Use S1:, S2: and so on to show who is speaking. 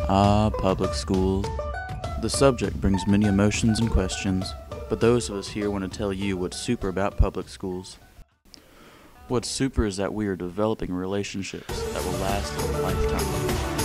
S1: Ah, public schools. The subject brings many emotions and questions, but those of us here want to tell you what's super about public schools. What's super is that we are developing relationships that will last a lifetime.